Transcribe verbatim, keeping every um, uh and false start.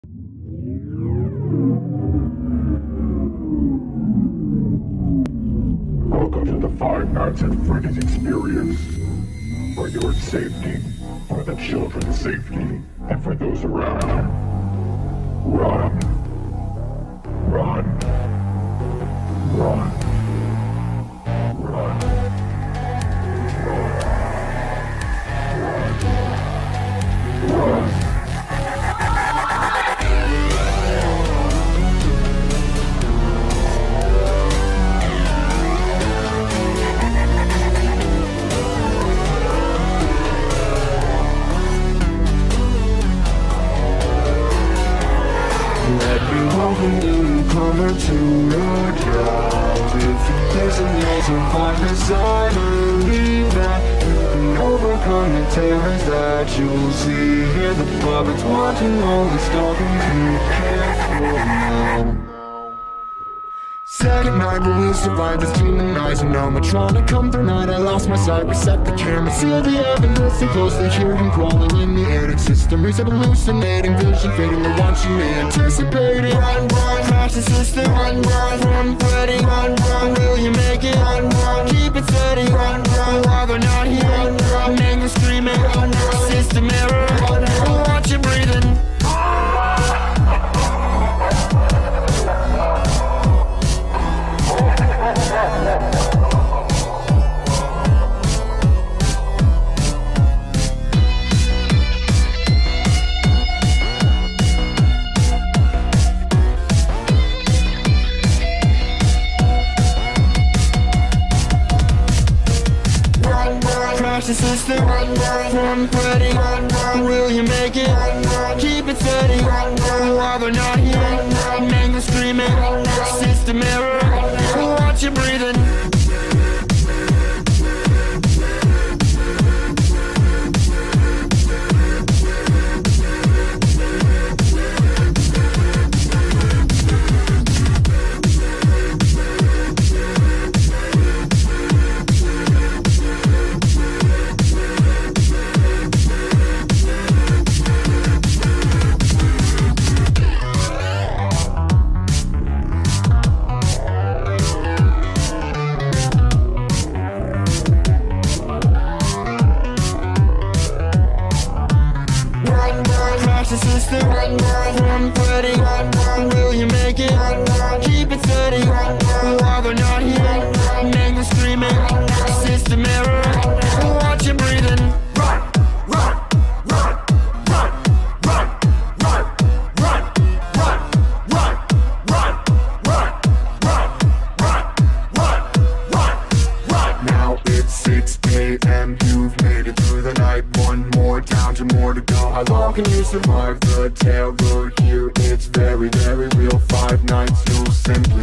Welcome to the Five Nights at Freddy's experience. For your safety, for the children's safety, and for those around you. Run. Run. Run. Run. Run. Run. Welcome newcomer to your job. If there's a need to find this, I believe that you can overcome the terrors that you'll see. Hear the puppets watching all the stalking. Be careful now. Second night, will we survive this demonized animatronic? Come through night, I lost my sight. Reset the camera, seal the evidence. Stay closely, hear him crawling in the attic system. Reset hallucinating, vision fading. They're watching me, anticipating. Run, run, crash the system. Run, run, run, Freddy. Run, run, will you make it? Run, run, keep it steady. Run, run, while they're not here. Run, run, anger screaming. Run, run, system error. Run, run, watch you breathing. Crash the system, run, run, run, Freddy, run, run, will you make it? Run, run, keep it steady, run, run, while they're not here, run, run, anger screaming, run, run, system error, run, run, watch you breathing. The system, run, run, run, Freddy, run, run, will you make it? Run, run, keep it steady, run, run, while they're not here, run, run, anger screaming, run, run, system error, run, run, watch you breathing. Run, run, run, run, run, run, run, run, run, run, run, run, run, run, run. Now it's six A M, you've made it through the night. One more down to more to go. How long can you survive the tailgate here? It's very, very real. Five nights, you'll simply